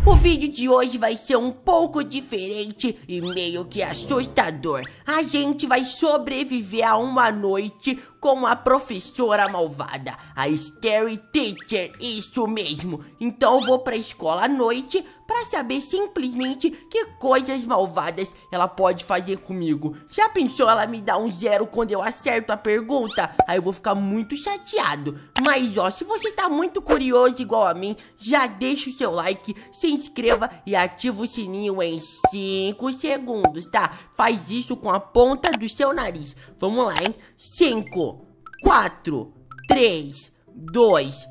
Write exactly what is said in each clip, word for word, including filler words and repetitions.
O vídeo de hoje vai ser um pouco diferente e meio que assustador. A gente vai sobreviver a uma noite com a professora malvada, a Scary Teacher, isso mesmo. Então eu vou pra escola à noite pra saber simplesmente que coisas malvadas ela pode fazer comigo. Já pensou ela me dar um zero quando eu acerto a pergunta? Aí eu vou ficar muito chateado. Mas ó, se você tá muito curioso igual a mim, já deixa o seu like, se inscreva e ativa o sininho em cinco segundos, tá? Faz isso com a ponta do seu nariz. Vamos lá, hein? cinco, quatro, três, dois,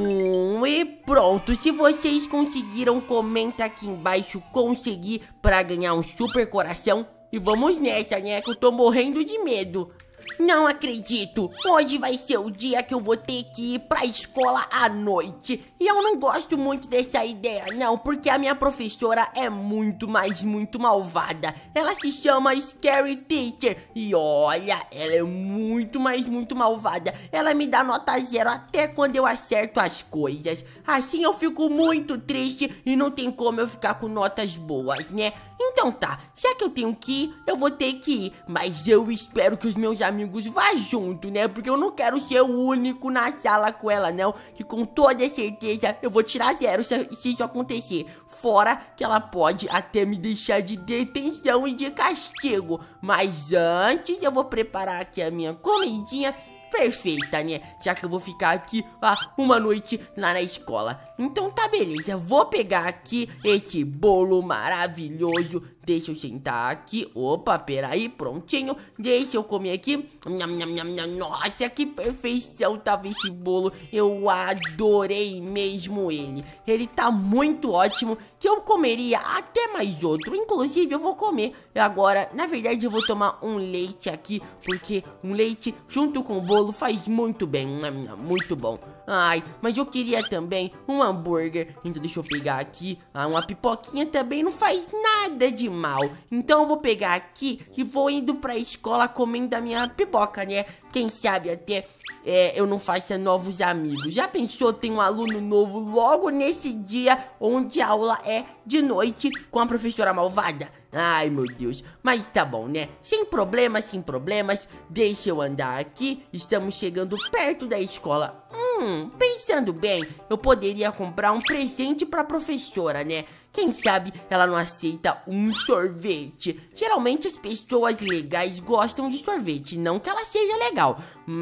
um e pronto. Se vocês conseguiram, comenta aqui embaixo consegui pra ganhar um super coração. E vamos nessa, né, que eu tô morrendo de medo. Não acredito, hoje vai ser o dia que eu vou ter que ir pra escola à noite. E eu não gosto muito dessa ideia não, porque a minha professora é muito, mas muito malvada. Ela se chama Scary Teacher e olha, ela é muito, mas muito malvada. Ela me dá nota zero até quando eu acerto as coisas. Assim eu fico muito triste e não tem como eu ficar com notas boas, né? Então tá, já que eu tenho que ir, eu vou ter que ir. Mas eu espero que os meus amigos vá junto, né? Porque eu não quero ser o único na sala com ela, não. Que com toda certeza eu vou tirar zero se, se isso acontecer. Fora que ela pode até me deixar de detenção e de castigo. Mas antes eu vou preparar aqui a minha comidinha perfeita, né? Já que eu vou ficar aqui ah, uma noite lá na escola. Então tá, beleza. Vou pegar aqui esse bolo maravilhoso. Deixa eu sentar aqui. Opa, peraí, prontinho. Deixa eu comer aqui. Nham, nham, nham, nham. Nossa, que perfeição tava esse bolo. Eu adorei mesmo ele. Ele tá muito ótimo, que eu comeria até mais outro. Inclusive, eu vou comer agora. Na verdade, eu vou tomar um leite aqui, porque um leite junto com o bolo faz muito bem. Muito bom. Ai, mas eu queria também um hambúrguer. Então deixa eu pegar aqui. Ah, uma pipoquinha também não faz nada de mal. Então eu vou pegar aqui e vou indo pra escola comendo a minha pipoca, né? Quem sabe até é, eu não faça novos amigos. Já pensou ter um aluno novo logo nesse dia onde a aula é de noite com a professora malvada? Ai, meu Deus. Mas tá bom, né? Sem problemas, sem problemas. Deixa eu andar aqui. Estamos chegando perto da escola. Hum, pensando bem, eu poderia comprar um presente pra professora, né? Quem sabe ela não aceita um sorvete. Geralmente as pessoas legais gostam de sorvete. Não que ela seja legal,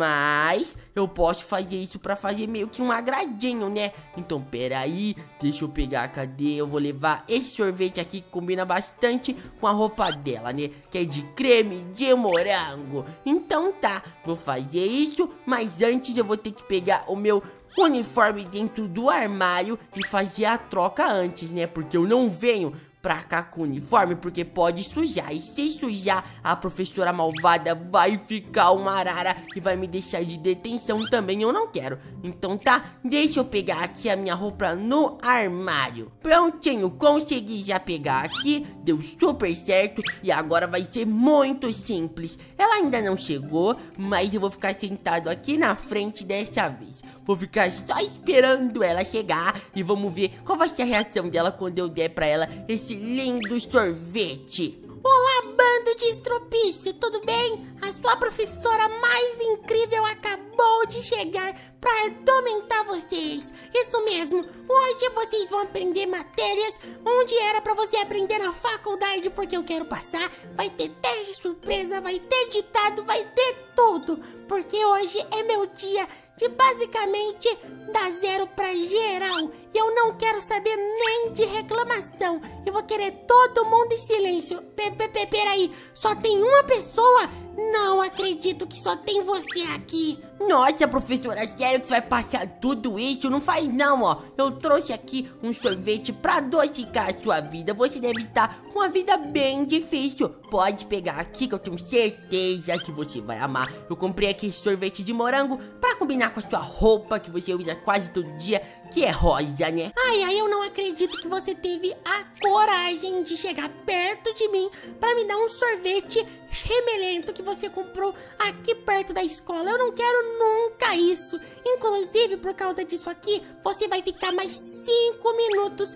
mas eu posso fazer isso pra fazer meio que um agradinho, né? Então peraí, deixa eu pegar, cadê? Eu vou levar esse sorvete aqui que combina bastante com a roupa dela, né? Que é de creme de morango. Então tá, vou fazer isso. Mas antes eu vou ter que pegar o meu uniforme dentro do armário e fazer a troca antes, né? Porque eu não venho pra cá com o uniforme porque pode sujar. E se sujar, a professora malvada vai ficar uma arara e vai me deixar de detenção também. Eu não quero. Então tá, deixa eu pegar aqui a minha roupa no armário. Prontinho, consegui já pegar aqui. Deu super certo e agora vai ser muito simples. Ela ainda não chegou, mas eu vou ficar sentado aqui na frente dessa vez. Vou ficar só esperando ela chegar e vamos ver qual vai ser a reação dela quando eu der pra ela esse lindo sorvete. Olá, bando de estropício, tudo bem? A sua professora mais incrível acabou de chegar para atormentar vocês. Isso mesmo, hoje vocês vão aprender matérias onde era para você aprender na faculdade, porque eu quero passar. Vai ter teste surpresa, vai ter ditado, vai ter tudo, porque hoje é meu dia de basicamente dar zero pra geral. E eu não quero saber nem de reclamação. Eu vou querer todo mundo em silêncio. P -p -p Peraí, só tem uma pessoa? Não acredito que só tem você aqui. Nossa, professora, sério que você vai passar tudo isso? Não faz não, ó. Eu trouxe aqui um sorvete pra adocicar a sua vida. Você deve estar com uma vida bem difícil. Pode pegar aqui que eu tenho certeza que você vai amar. Eu comprei aqui esse sorvete de morango pra combinar com a sua roupa que você usa quase todo dia, que é rosa, né? Ai, ai, eu não acredito que você teve a coragem de chegar perto de mim pra me dar um sorvete remelento que você comprou aqui perto da escola. Eu não quero nunca isso. Inclusive, por causa disso aqui, você vai ficar mais cinco minutos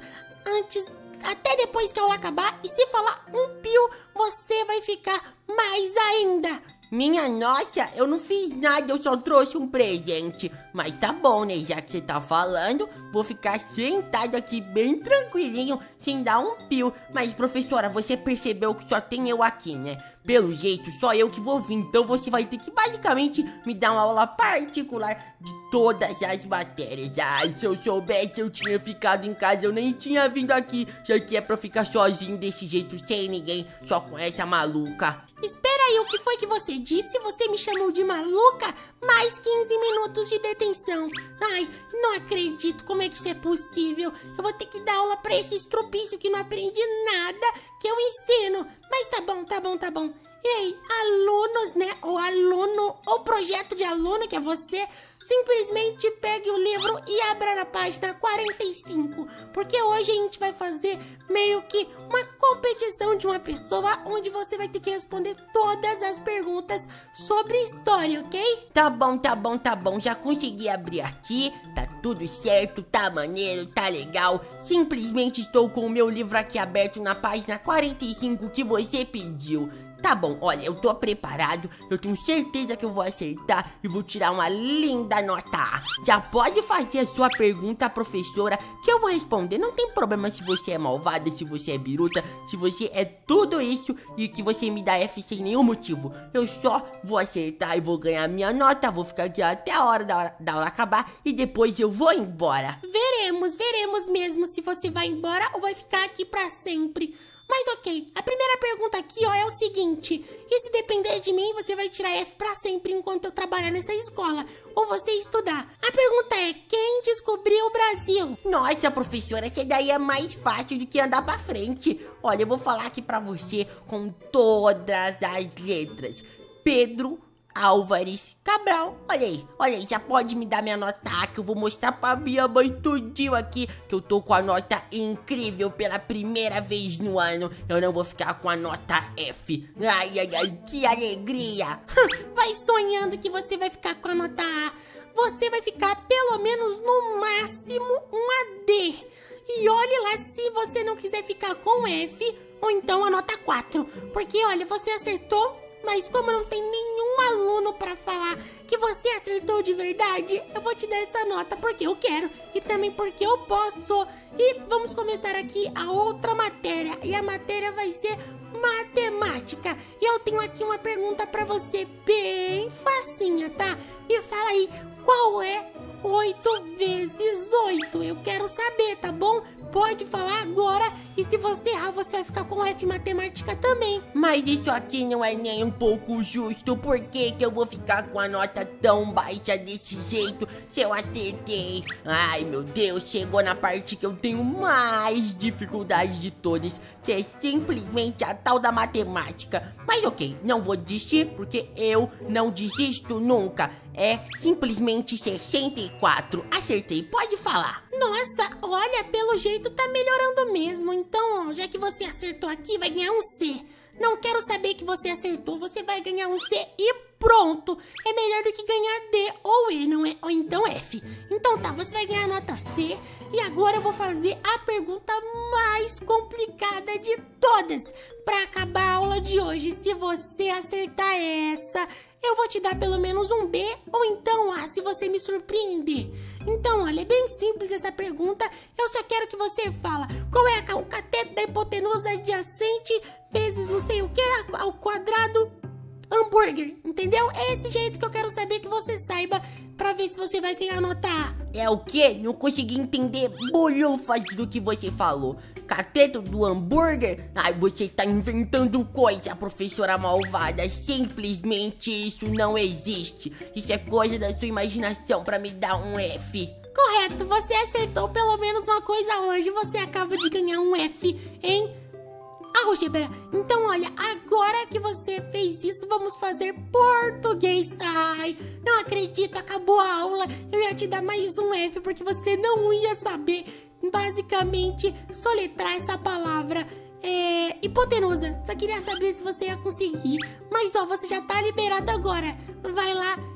antes, até depois que a aula acabar. E se falar um pio, você vai ficar mais ainda. Minha nossa, eu não fiz nada, eu só trouxe um presente. Mas tá bom, né? Já que você tá falando, vou ficar sentado aqui bem tranquilinho, sem dar um pio. Mas, professora, você percebeu que só tem eu aqui, né? Pelo jeito, só eu que vou vir. Então você vai ter que basicamente me dar uma aula particular de todas as matérias. Ah, se eu soubesse, eu tinha ficado em casa, eu nem tinha vindo aqui. Já que é pra ficar sozinho desse jeito, sem ninguém, só com essa maluca. Espera aí, o que foi que você disse? Você me chamou de maluca? Mais quinze minutos de detenção. Ai, não acredito, como é que isso é possível? Eu vou ter que dar aula pra esse estrupício que não aprende nada que eu ensino. Mas tá bom, tá bom, tá bom. Ei, alunos, né? Ou aluno, ou projeto de aluno, que é você, simplesmente pegue o livro e abra na página quarenta e cinco. Porque hoje a gente vai fazer meio que uma competição de uma pessoa, onde você vai ter que responder todas as perguntas sobre história, ok? Tá bom, tá bom, tá bom. Já consegui abrir aqui. Tá tudo certo, tá maneiro, tá legal. Simplesmente estou com o meu livro aqui aberto na página quarenta e cinco que você pediu. Tá bom, olha, eu tô preparado, eu tenho certeza que eu vou acertar e vou tirar uma linda nota A. Já pode fazer a sua pergunta, professora, que eu vou responder. Não tem problema se você é malvada, se você é biruta, se você é tudo isso e que você me dá F sem nenhum motivo. Eu só vou acertar e vou ganhar minha nota, vou ficar aqui até a hora da, hora da aula acabar e depois eu vou embora. Veremos, veremos mesmo se você vai embora ou vai ficar aqui pra sempre. Mas ok, a primeira pergunta aqui, ó, é o seguinte: e se depender de mim, você vai tirar F pra sempre enquanto eu trabalhar nessa escola, ou você estudar? A pergunta é: quem descobriu o Brasil? Nossa, professora, essa daí é mais fácil do que andar pra frente. Olha, eu vou falar aqui pra você com todas as letras: Pedro Álvares Cabral. Olha aí, olha aí, já pode me dar minha nota A, que eu vou mostrar pra minha mãe tudinho aqui, que eu tô com a nota incrível pela primeira vez no ano. Eu não vou ficar com a nota F. Ai, ai, ai, que alegria. Vai sonhando que você vai ficar com a nota A. Você vai ficar pelo menos no máximo um A D. E olhe lá se você não quiser ficar com F, ou então a nota quatro. Porque olha, você acertou, mas como não tem nenhum aluno pra falar que você acertou de verdade, eu vou te dar essa nota porque eu quero e também porque eu posso. E vamos começar aqui a outra matéria, e a matéria vai ser matemática. E eu tenho aqui uma pergunta pra você bem facinha, tá? Me fala aí, qual é oito vezes oito? Eu quero saber, tá bom? Pode falar agora, e se você errar, você vai ficar com F em matemática também. Mas isso aqui não é nem um pouco justo. Por que que eu vou ficar com a nota tão baixa desse jeito se eu acertei? Ai, meu Deus, chegou na parte que eu tenho mais dificuldade de todas, que é simplesmente a tal da matemática. Mas ok, não vou desistir, porque eu não desisto nunca. É simplesmente sessenta e quatro. Acertei, pode falar. Nossa, olha, pelo jeito tá melhorando mesmo. Então, ó, já que você acertou aqui, vai ganhar um C. Não quero saber que você acertou, você vai ganhar um C e pronto. É melhor do que ganhar D ou E, não é? Ou então F. Então tá, você vai ganhar a nota C. E agora eu vou fazer a pergunta mais complicada de todas pra acabar a aula de hoje. Se você acertar essa, eu vou te dar pelo menos um B ou então A, se você me surpreender. Então, olha, é bem simples essa pergunta. Eu só quero que você fala qual é o cateto da hipotenusa adjacente vezes não sei o que ao quadrado hambúrguer, entendeu? É esse jeito que eu quero saber que você saiba pra ver se você vai ganhar nota A. É o quê? Não consegui entender bolhufas do que você falou. Cateto do hambúrguer? Ai, você tá inventando coisa, professora malvada. Simplesmente isso não existe. Isso é coisa da sua imaginação pra me dar um F. Correto, você acertou pelo menos uma coisa hoje. Você acaba de ganhar um F em álgebra. Então, olha, agora que você fez isso, vamos fazer português. Ai, não acredito, acabou a aula. Eu ia te dar mais um F, porque você não ia saber, basicamente, soletrar essa palavra. É, hipotenusa. Só queria saber se você ia conseguir. Mas, ó, você já tá liberado agora. Vai lá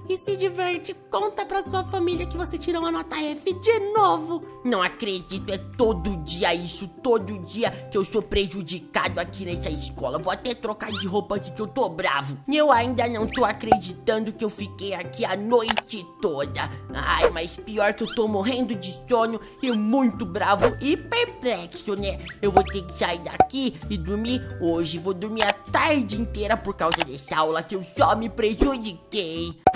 e se diverte. Conta pra sua família que você tirou uma nota F de novo. Não acredito, é todo dia isso, todo dia que eu sou prejudicado aqui nessa escola. Vou até trocar de roupa aqui que eu tô bravo. Eu ainda não tô acreditando que eu fiquei aqui a noite toda. Ai, mas pior que eu tô morrendo de sono e muito bravo e perplexo, né? Eu vou ter que sair daqui e dormir hoje. Vou dormir a tarde inteira por causa dessa aula que eu só me prejudiquei.